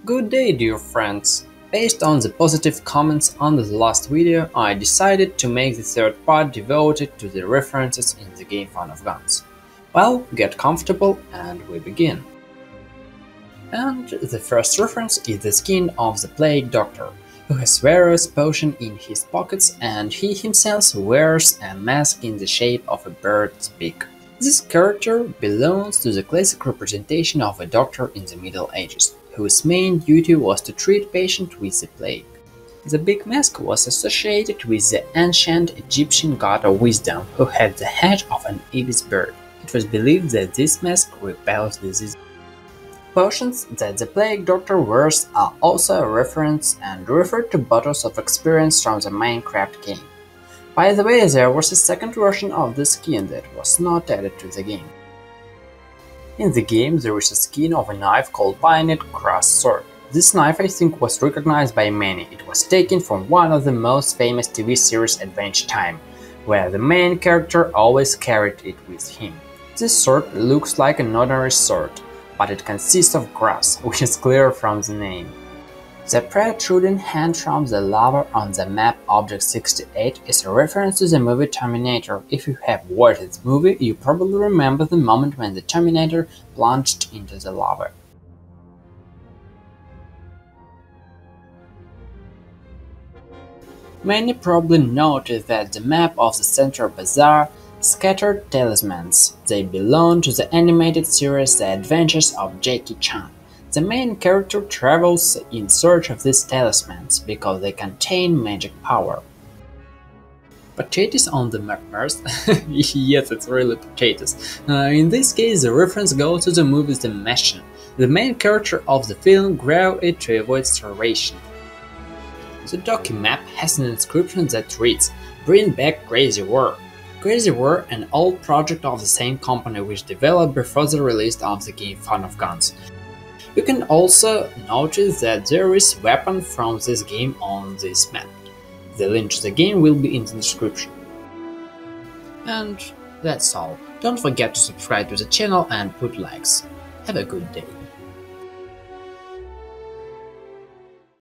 Good day, dear friends! Based on the positive comments on the last video, I decided to make the third part devoted to the references in the game Fun of Guns. Well, get comfortable and we begin. And the first reference is the skin of the Plague Doctor, who has various potions in his pockets and he himself wears a mask in the shape of a bird's beak. This character belongs to the classic representation of a doctor in the Middle Ages, whose main duty was to treat patients with the plague. The big mask was associated with the ancient Egyptian god of wisdom, who had the head of an ibis bird. It was believed that this mask repels disease. Potions that the Plague Doctor wears are also a reference and refer to bottles of experience from the Minecraft game. By the way, there was a second version of the skin that was not added to the game. In the game, there is a skin of a knife called Bayonet Cross Sword. This knife, I think, was recognized by many. It was taken from one of the most famous TV series Adventure Time, where the main character always carried it with him. This sword looks like an ordinary sword, but it consists of grass, which is clear from the name. The protruding hand from the lava on the map Object 68 is a reference to the movie Terminator. If you have watched this movie, you probably remember the moment when the Terminator plunged into the lava. Many probably noticed that the map of the Central Bazaar scattered talismans. They belong to the animated series The Adventures of Jackie Chan. The main character travels in search of these talismans because they contain magic power. Potatoes on the map first? Yes, it's really potatoes. In this case, the reference goes to the movie The Martian. The main character of the film grew it to avoid starvation. The Doki map has an inscription that reads, "Bring back Crazy War." Crazy War, an old project of the same company which developed before the release of the game Fun of Guns. You can also notice that there is a weapon from this game on this map. The link to the game will be in the description. And that's all. Don't forget to subscribe to the channel and put likes. Have a good day.